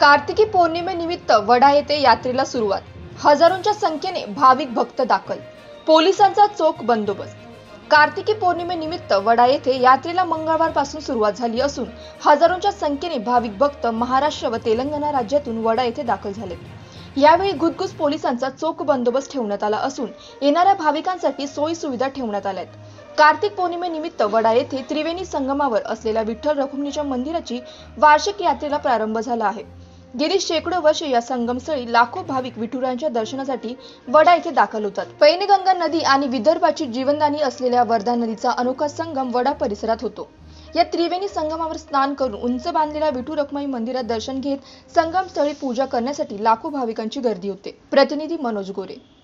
कार्तिकी पौर्णिमेनिमित्त वडा येथे यात्रेला सुरुवात. हजारोंच्या संख्येने भाविक भक्त दाखल. पोलिसांचा चोख बंदोबस्त. कार्तिकी पौर्णिमेनिमित्त वडा येथे यात्रेला मंगळवारपासून सुरुवात झाली असून हजारोंच्या संख्येने भाविक भक्त महाराष्ट्र व तेलंगणा राज्यातून वडा येथे दाखल झाले. यावेळी घुसघुस पोलिसांचा चोख बंदोबस्त ठेवण्यात आला असून येणाऱ्या भाविकांसाठी सोयी सुविधा ठेवण्यात आल्या आहेत. कार्तिक पौर्णिमेनिमित्त वडा येथे त्रिवेणी संगमावर असलेल्या विठ्ठल रखुमाईच्या मंदिराची वार्षिक यात्रेला प्रारंभ झाला आहे. गेली शेकडो वर्षे या संगमस्थळी लाखो भाविक विठुरायांच्या दर्शनासाठी वडा येथे दाखल होतात. पैनगंगा नदी आणि विदर्भाची जीवनदानी असलेल्या वर्धा नदीचा अनोखा संगम वडा परिसरात होतो. या त्रिवेणी संगमावर स्नान करून उंच बांधलेल्या विठू रखुमाई मंदिरात दर्शन घेत संगमस्थळी पूजा करण्यासाठी लाखो भाविकांची गर्दी होते. प्रतिनिधी मनोज गोरे.